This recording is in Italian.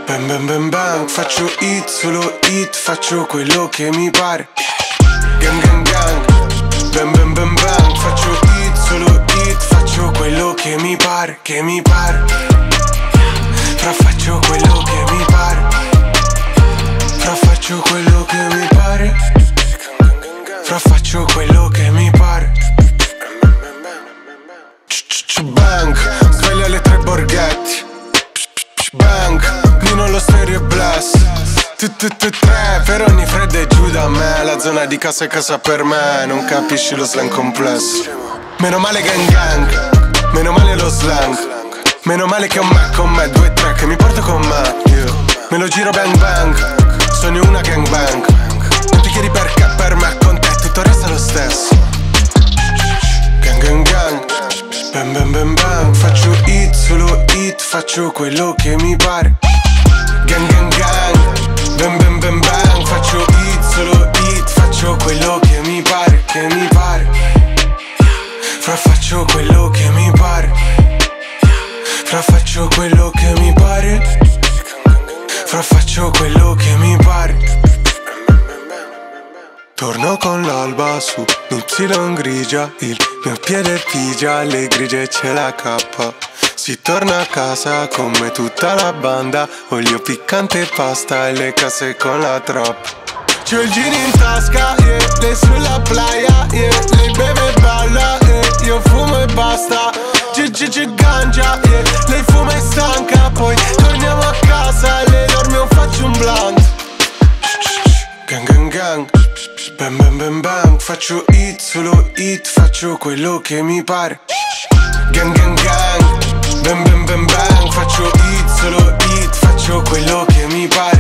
Bang bang bang bang, faccio hit, solo hit, faccio quello che mi pare. Gang gang gang, bang bang bang bang, faccio hit, solo hit, faccio quello che mi pare, che mi pare. Fra faccio quello che mi pare. Fra faccio quello che mi pare. Fra faccio quello che mi pare. Bang, sveglia alle 3 borghetti. Bang, Nino lo stereo e blast. Tre, per ogni fredda e giù da me. La zona di casa è casa per me. Non capisci lo slang complesso. Meno male gang gang, meno male lo slang. Meno male che ho me con me, 2 3 che mi porto con me. Me lo giro bang bang, sogno una gang bang. Non ti chiedi perché, per me con te tutto resta lo stesso. Gang gang gang, bang bang bang bang, faccio hit, solo hit, faccio quello che mi pare. Gang gang gang, bang bang bang bang, faccio hit, solo hit, faccio quello che mi pare, che mi pare. Fra faccio quello che mi pare. Fra faccio quello che mi pare. Fra faccio quello che mi pare. Torno con l'alba su Y grigia, il mio piede pigia, le grigie c'è la K. Si torna a casa come tutta la banda, olio piccante e pasta e le case con la trap. C'ho il gin in tasca, yeah, lei sulla playa, yeah, lei beve e balla, yeah, io fumo e basta. GG ganja, yeah, lei fuma e stanca, poi torniamo a casa, lei dorme o faccio un blunt. Gang gang gang, bang bang bang bang, faccio hit, solo hit, faccio quello che mi pare. Gang gang gang, bang bang bang bang, faccio hit, solo hit, faccio quello che mi pare.